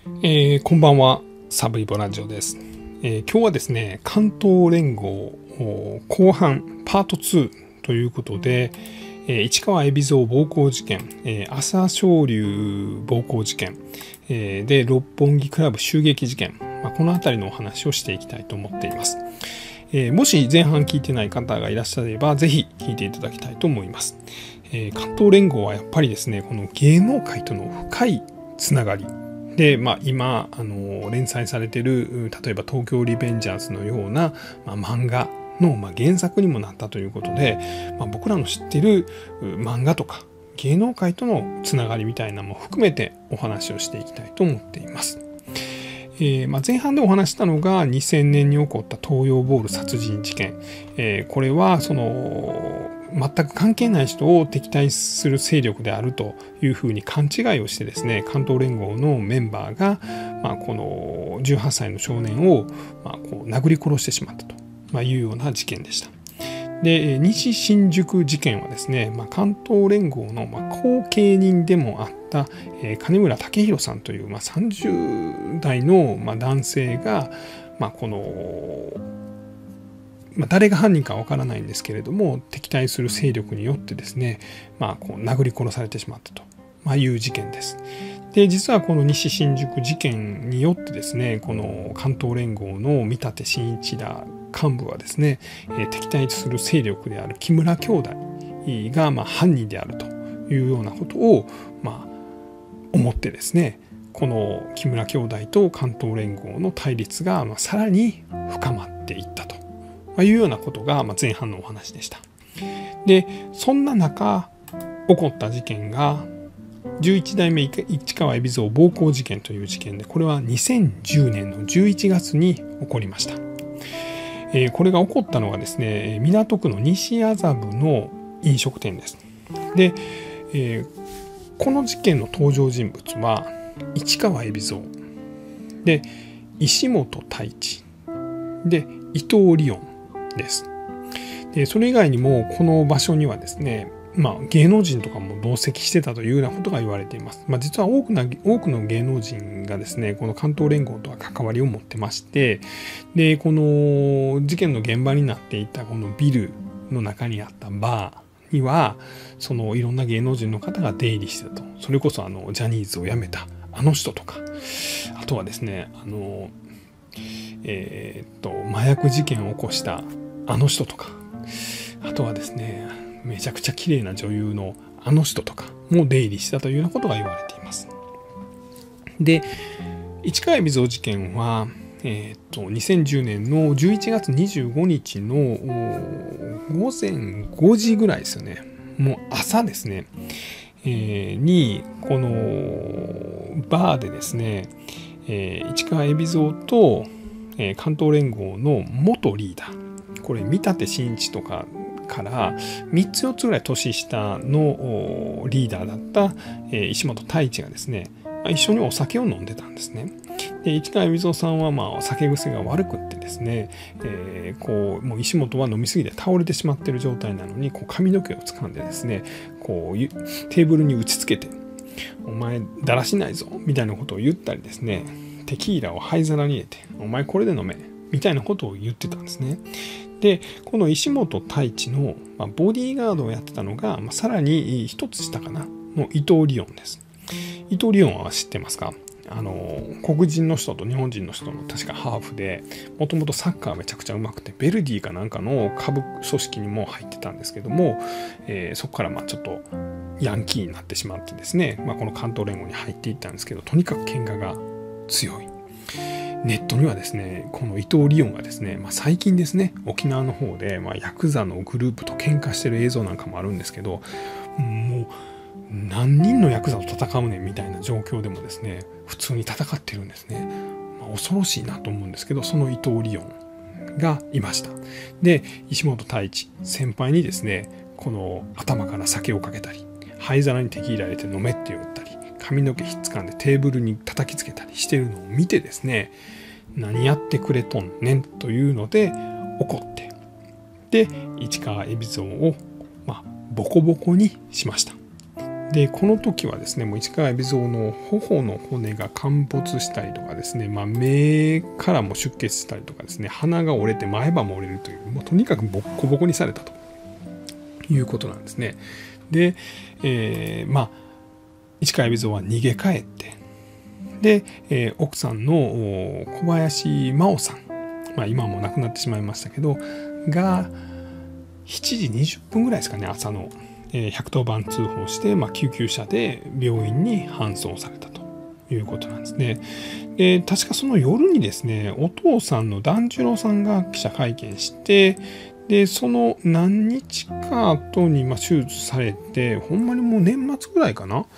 こんばんは、サブイボラジオです。今日はですね、関東連合後半パート2ということで、市川海老蔵暴行事件、朝青龍暴行事件、で六本木クラブ襲撃事件、この辺りのお話をしていきたいと思っています。もし前半聞いてない方がいらっしゃれば、ぜひ聞いていただきたいと思います。関東連合はやっぱりですね、この芸能界との深いつながりで、今連載されている例えば東京リベンジャーズのような、漫画の、原作にもなったということで、僕らの知っている漫画とか芸能界とのつながりみたいなのも含めてお話をしていきたいと思っています。前半でお話したのが2000年に起こった東洋ボール殺人事件、これはその全く関係ない人を敵対する勢力であるというふうに勘違いをしてですね、関東連合のメンバーが、この18歳の少年を、こう殴り殺してしまったというような事件でした。で、西新宿事件はですね、関東連合の後継人でもあった金村武弘さんという30代の男性が、この誰が犯人かわからないんですけれども、敵対する勢力によってですね、こう殴り殺されてしまったという事件です。で、実はこの西新宿事件によってですね、この関東連合の見立真一ら幹部はですね、敵対する勢力である木村兄弟が犯人であるというようなことを思ってですね、この木村兄弟と関東連合の対立がさらに深まっていったというようなことが前半のお話でした。で、そんな中起こった事件が11代目市川海老蔵暴行事件という事件で、これは2010年の11月に起こりました。これが起こったのがですね、港区の西麻布の飲食店です。で、この事件の登場人物は市川海老蔵で、石本太一で、伊藤リオンです。で、それ以外にもこの場所にはですね、芸能人とかも同席してたというようなことが言われています。実は多くの芸能人がですね、この関東連合とは関わりを持ってまして、で、この事件の現場になっていたこのビルの中にあったバーには、そのいろんな芸能人の方が出入りしてたと。それこそジャニーズを辞めたあの人とか、あとはですね、麻薬事件を起こしたあの人とか、あとはですね、めちゃくちゃ綺麗な女優のあの人とかも出入りしたというようなことが言われています。で、市川海老蔵事件は、2010年の11月25日の午前5時ぐらいですよね。もう朝ですね、にこのバーでですね、市川海老蔵と関東連合の元リーダー、これ見立真一とかから3つ4つぐらい年下のリーダーだった石本太一がですね、一緒にお酒を飲んでたんですね。で、市川海老蔵さんは酒癖が悪くってですね、もう石本は飲みすぎて倒れてしまっている状態なのに、髪の毛を掴んでですね、テーブルに打ちつけて、お前だらしないぞみたいなことを言ったりですね、テキーラを灰皿に入れて、お前これで飲めみたいなことを言ってたんですね。で、この石本太一のボディーガードをやってたのが、さらに一つ下かなの伊藤リオンです。伊藤リオンは知ってますか？黒人の人と日本人の人の確かハーフで、もともとサッカーめちゃくちゃうまくて、ベルディかなんかの下部組織にも入ってたんですけども、そこからちょっとヤンキーになってしまってですね、この関東連合に入っていったんですけど、とにかく喧嘩が強い。ネットにはですね、この伊藤リオンがですね、最近ですね、沖縄の方でヤクザのグループと喧嘩してる映像なんかもあるんですけど、もう何人のヤクザと戦うねんみたいな状況でもですね、普通に戦ってるんですね。恐ろしいなと思うんですけど、その伊藤リオンがいました。で、石本太一先輩にですね、この頭から酒をかけたり、灰皿にテキーラ入れて飲めって言ったり、髪の毛ひっつかんでテーブルに叩きつけたりしてるのを見てですね、何やってくれとんねんというので怒って、で、市川海老蔵をボコボコにしました。 でこの時はですね、もう市川海老蔵の頬の骨が陥没したりとかですね、目からも出血したりとかですね、鼻が折れて前歯も折れるという、もうとにかくボッコボコにされたということなんですね。で、市川海老蔵は逃げ帰って、で、奥さんの小林真央さん、今はもう亡くなってしまいましたけどが7時20分ぐらいですかね、朝の110番通報して、救急車で病院に搬送されたということなんですね。で確かその夜にですね、お父さんの團十郎さんが記者会見して、でその何日か後に手術されて、ほんまにもう年末ぐらいかな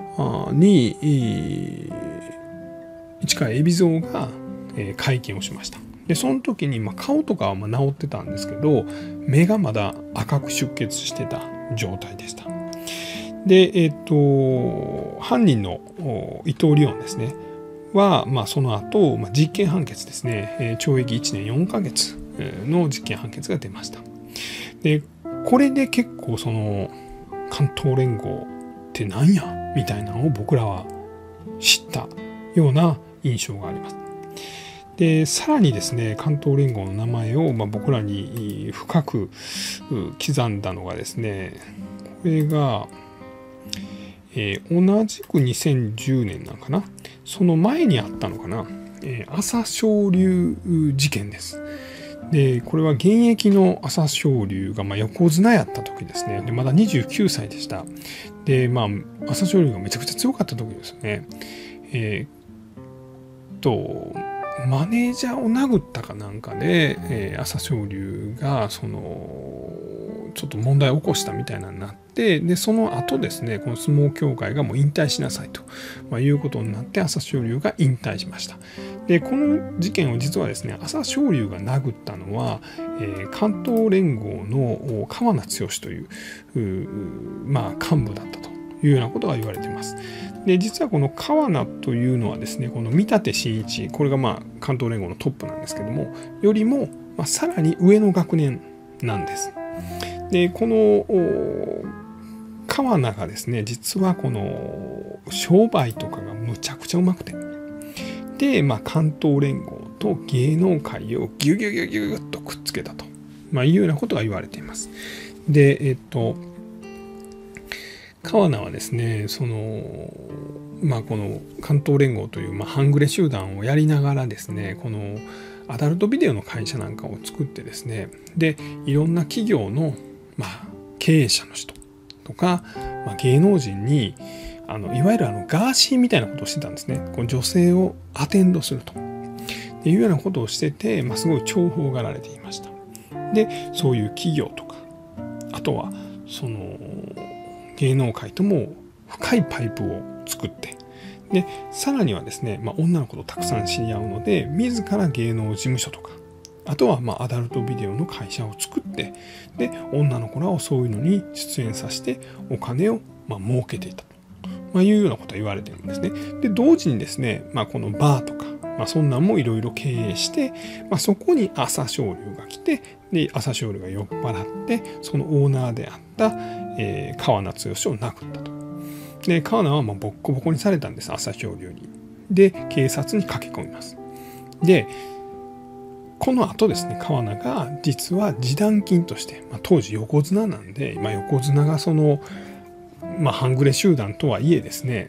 に市川海老蔵が会見をしました。でその時に顔とかは治ってたんですけど、目がまだ赤く出血してた状態でした。で犯人の伊藤理音ですねは、その後、実刑判決ですね、懲役1年4ヶ月の実刑判決が出ました。でこれで結構その関東連合ってなんやみたいなのを僕らは知ったような印象があります。でさらにですね、関東連合の名前を僕らに深く刻んだのがですね、これが、同じく2010年なんかな、その前にあったのかな、朝青龍事件です。でこれは現役の朝青龍が横綱やった時ですね。でまだ29歳でした。で朝青龍がめちゃくちゃ強かった時ですよね。マネージャーを殴ったかなんかで、朝青龍がちょっと問題を起こしたみたいなのになって、でその後ですね、この相撲協会がもう引退しなさいと、いうことになって朝青龍が引退しました。でこの事件を実はですね、朝青龍が殴ったのは、関東連合の川名剛という幹部だったというようなことが言われています。で実はこの川名というのはですね、この見立真一、これが関東連合のトップなんですけども、よりもさらに上の学年なんです。でこの川名がですね、実はこの商売とかがむちゃくちゃうまくて、で関東連合と芸能界をギュギュギュギュッとくっつけたと、いうようなことが言われています。で川名はですね、この関東連合という半グレ集団をやりながらですね、このアダルトビデオの会社なんかを作ってですね、でいろんな企業の経営者の人とか、芸能人にいわゆるガーシーみたいなことをしてたんですね。この女性をアテンドするというようなことをしてて、すごい重宝がられていました。でそういう企業とか、あとはその芸能界とも深いパイプを作って、でさらにはですね、女の子とたくさん知り合うので、自ら芸能事務所とか、あとはアダルトビデオの会社を作って、で女の子らをそういうのに出演させてお金を儲けていたと、いうようなことが言われているんですね。で同時にですね、このバーとか、そんなんもいろいろ経営して、そこに朝青龍が来て、で朝青龍が酔っ払ってそのオーナーであった、川名剛を殴ったと。で川名はボッコボコにされたんです、朝青龍に。で警察に駆け込みます。でこの後ですね、川名が実は示談金として、当時横綱なんで、横綱がその半グレ集団とはいえですね、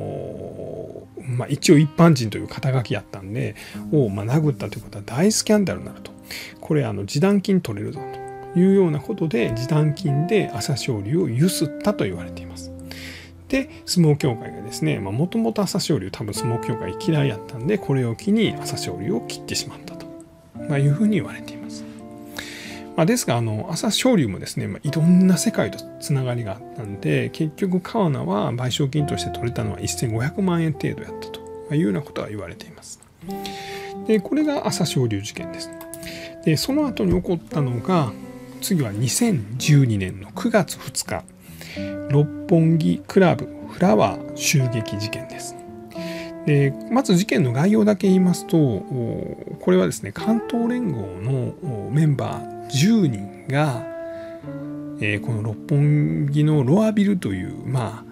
一応一般人という肩書きやったんで殴ったということは大スキャンダルになると。これ示談金取れるぞというようなことで、示談金で朝青龍をゆすったと言われています。で相撲協会がですね、もともと朝青龍多分相撲協会嫌いやったんで、これを機に朝青龍を切ってしまったと、いうふうに言われています。ですが朝青龍もですね、いろんな世界とつながりがあったんで、結局川名は賠償金として取れたのは1500万円程度やったというようなことが言われています。でこれが朝青龍事件です。でその後に起こったのが、次は2012年の9月2日六本木クラブフラワー襲撃事件です。でまず事件の概要だけ言いますと、これはですね、関東連合のメンバー10人が、この六本木のロアビルという、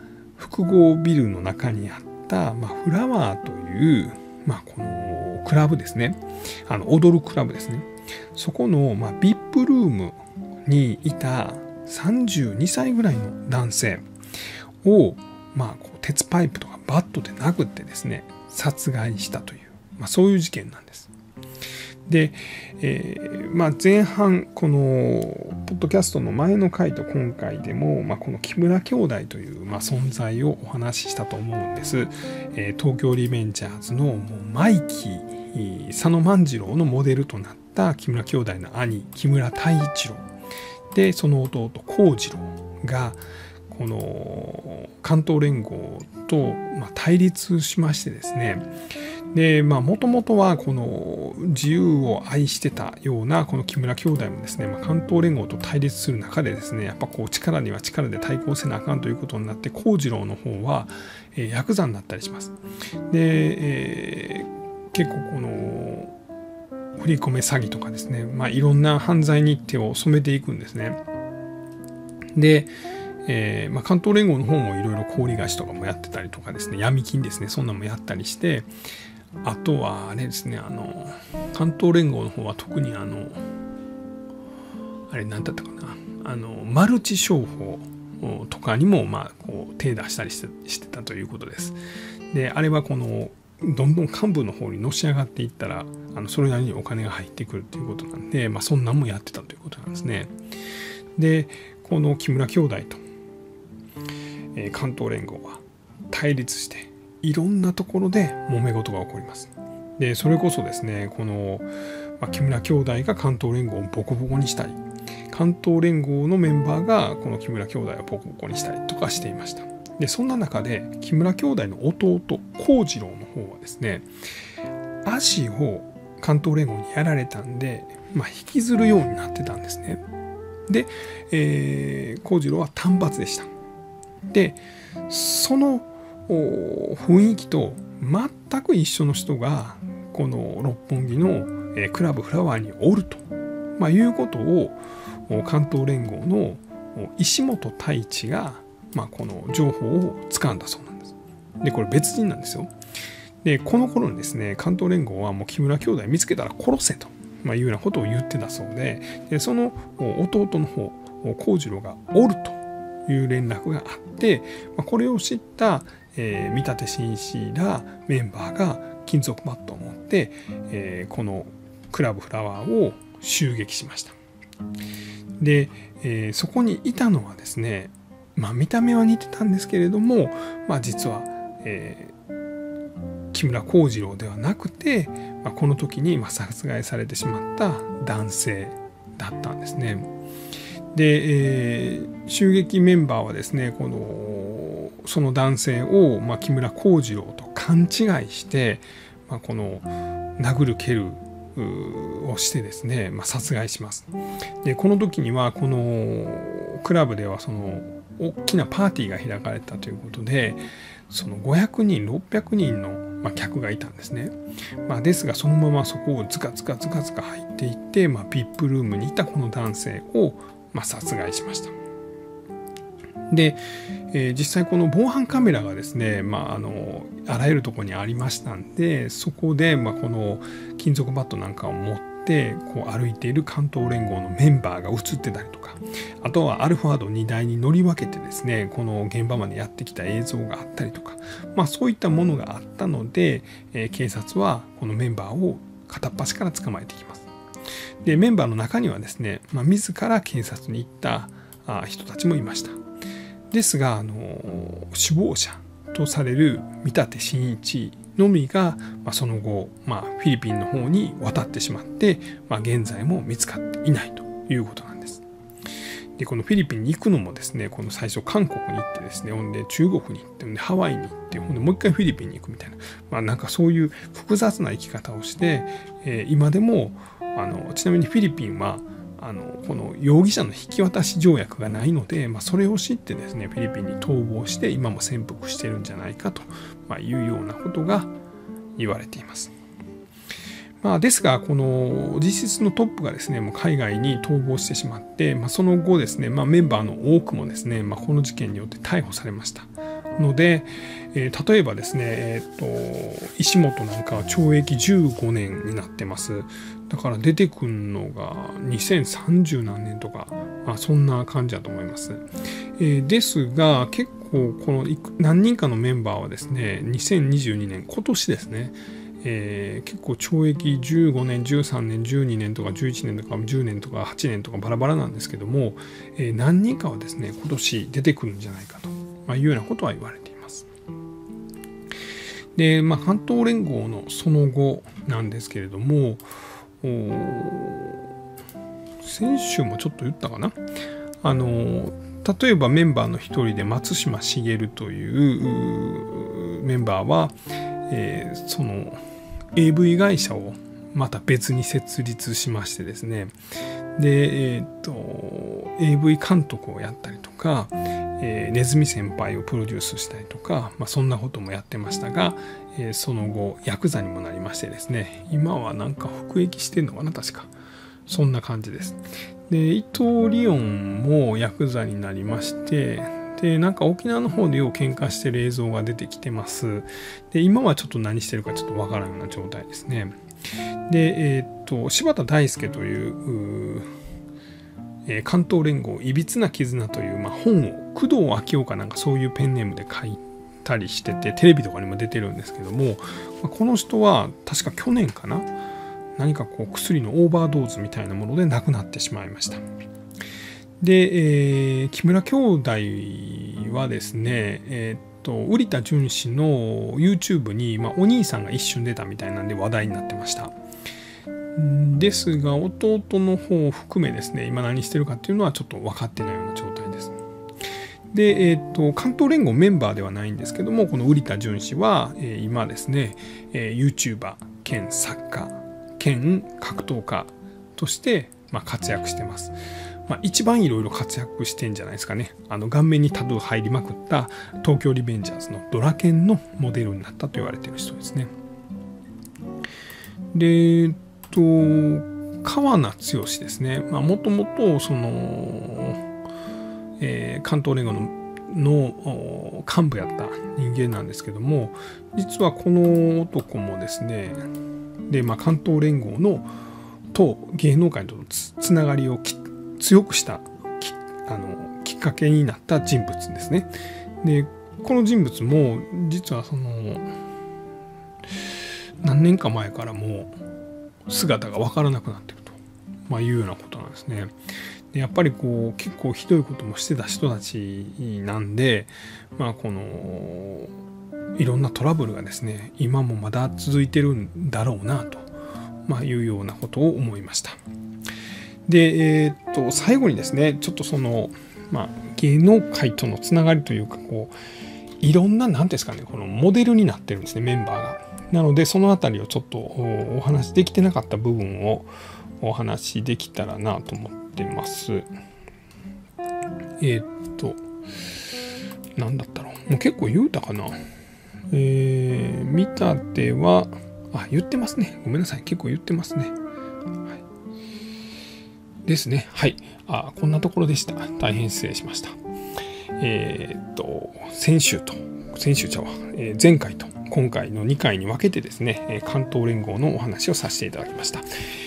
複合ビルの中にあった、フラワーという、このクラブですね。踊るクラブですね。そこの、VIP ルームにいた32歳ぐらいの男性を、こう鉄パイプとかバットで殴ってですね、殺害したという、そういう事件なんです。で、前半このポッドキャストの前の回と今回でも、この木村兄弟という、存在をお話ししたと思うんです。東京リベンジャーズのもうマイキー佐野万次郎のモデルとなった木村兄弟の兄木村太一郎で、その弟幸次郎がこの関東連合と対立しましてですね、でもともとはこの自由を愛してたようなこの木村兄弟もですね、関東連合と対立する中でですね、やっぱこう力には力で対抗せなあかんということになって、幸次郎の方はヤクザになったりします。で、結構この振り込め詐欺とかですね、いろんな犯罪に手を染めていくんですね。で、関東連合の方もいろいろ高利貸しとかもやってたりとかですね、闇金ですね、そんなのもやったりして、あとはあれですね、関東連合の方は特にあれ何だったかな、マルチ商法とかにもこう手出したりしてたということです。で、あれはこのどんどん幹部の方にのし上がっていったらそれなりにお金が入ってくるということなんで、そんなんもやってたということなんですね。で、この木村兄弟と、関東連合は対立していろんなところで揉め事が起こります。で、それこそですね、この、木村兄弟が関東連合をボコボコにしたり、関東連合のメンバーがこの木村兄弟をボコボコにしたりとかしていました。で、そんな中で木村兄弟の弟幸次郎の方はですね、足を関東連合にやられたんで、引きずるようになってたんですね。で、幸次郎は単発でした。で、その雰囲気と全く一緒の人がこの六本木のクラブフラワーにおると、いうことを関東連合の石本太一が、この情報を掴んだそうなんです。で、これ別人なんですよ。で、この頃にですね、関東連合はもう木村兄弟見つけたら殺せと、いうようなことを言ってたそうで、その弟の方幸次郎がおるという連絡があって、これを知った見立真一らメンバーが金属バットを持って、このクラブフラワーを襲撃しました。で、そこにいたのはですね、見た目は似てたんですけれども、実は、木村幸次郎ではなくて、この時に殺害されてしまった男性だったんですね。で、襲撃メンバーはですね、その男性を、木村幸次郎と勘違いして、この殴る蹴るをしてですね、殺害します。で、この時にはこのクラブではその大きなパーティーが開かれたということで、その500人600人の客がいたんですね。ですがそのままそこをズカズカ入っていって、VIP ルームにいたこの男性を殺害しました。で、実際この防犯カメラがですね、あらゆるところにありましたんで、そこでこの金属バットなんかを持ってこう歩いている関東連合のメンバーが映ってたりとか、あとはアルファード2台に乗り分けてですね、この現場までやってきた映像があったりとか、そういったものがあったので、警察はこのメンバーを片っ端から捕まえてきます。で、メンバーの中にはですね、自ら警察に行った人たちもいました。ですが、首謀者とされる見立真一のみが、その後、フィリピンの方に渡ってしまって、現在も見つかっていないということなんです。で、このフィリピンに行くのもですね、この最初韓国に行ってですね、ほんで中国に行って、ほんでハワイに行って、ほんでもう一回フィリピンに行くみたいな、なんかそういう複雑な生き方をして、今でもちなみにフィリピンはこの容疑者の引き渡し条約がないので、それを知ってですね、フィリピンに逃亡して今も潜伏しているんじゃないかというようなことが言われています。ですが、この実質のトップがですね、もう海外に逃亡してしまって、その後ですね、メンバーの多くもですね、この事件によって逮捕されました。 ので、例えばですね、石本なんかは懲役15年になってます。だから出てくるのが2030何年とか、そんな感じだと思います。ですが結構この何人かのメンバーはですね、2022年今年ですね、結構懲役15年13年12年とか11年とか10年とか8年とかバラバラなんですけども、何人かはですね今年出てくるんじゃないかというようなことは言われています。で、関東連合のその後なんですけれども、先週もちょっと言ったかな、例えばメンバーの一人で松島茂というメンバーは、その AV 会社をまた別に設立しましてですね、で、AV 監督をやったりとか、ネズミ先輩をプロデュースしたりとか、そんなこともやってましたが、その後ヤクザにもなりましてですね、今はなんか服役してんのかな、確かそんな感じです。で、伊藤リオンもヤクザになりまして、でなんか沖縄の方でよう喧嘩してる映像が出てきてます。で今はちょっと何してるかちょっとわからんような状態ですね。で、柴田大輔という関東連合いびつな絆という、本を工藤昭夫かなんかそういうペンネームで書いたりしてて、テレビとかにも出てるんですけども、この人は確か去年かな、何かこう薬のオーバードーズみたいなもので亡くなってしまいました。で、木村兄弟はですね、瓜田淳氏の YouTube に、お兄さんが一瞬出たみたいなんで話題になってました。ですが弟の方を含めですね、今何してるかっていうのはちょっと分かってないような状態です。で、関東連合メンバーではないんですけども、この瓜田淳氏は、今ですね、YouTuber 兼作家兼格闘家として、活躍してます。一番いろいろ活躍してんじゃないですかね。顔面にタトゥー入りまくった東京リベンジャーズのドラケンのモデルになったと言われている人ですね。で、川名剛ですね。もともとその、関東連合の幹部やった人間なんですけども、実はこの男もですね、で、関東連合のと芸能界とのつながりを強くしたきっかけになった人物ですね。で、この人物も実はその何年か前からもう姿が分からなくなっていると、いうようなことなんですね。でやっぱりこう結構ひどいこともしてた人たちなんで、このいろんなトラブルがですね今もまだ続いてるんだろうなと、いうようなことを思いました。で、最後にですねちょっとその、芸能界とのつながりというか、こういろんな何ですかね、このモデルになってるんですね、メンバーが。なのでそのあたりをちょっとお話できてなかった部分をお話できたらなと思ってます。何だったろう、もう結構言うたかな。見たては言ってますね。ごめんなさい、結構言ってますね。ですね。はい。こんなところでした。大変失礼しました。前回と今回の2回に分けてですね、関東連合のお話をさせていただきました。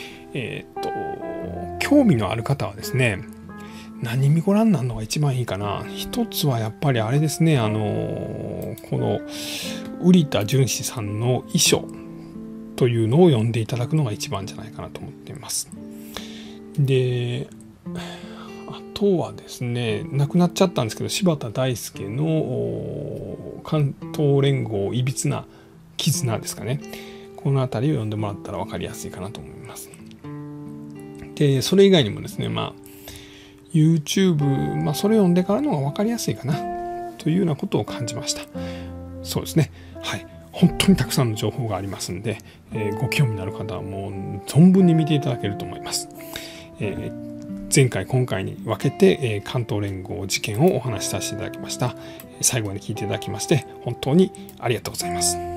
興味のある方はですね、何見ご覧になるのが一番いいかな。一つはやっぱりあれですね、この瓜田淳史さんの遺書というのを読んでいただくのが一番じゃないかなと思っています。で、あとはですね、亡くなっちゃったんですけど、柴田大輔の関東連合いびつな絆ですかね。この辺りを読んでもらったら分かりやすいかなと思います。で、それ以外にもですね、YouTube、それを読んでからの方が分かりやすいかなというようなことを感じました。そうですね。はい。本当にたくさんの情報がありますので、ご興味のある方はもう存分に見ていただけると思います。前回今回に分けて、関東連合事件をお話しさせていただきました。最後まで聞いていただきまして本当にありがとうございます。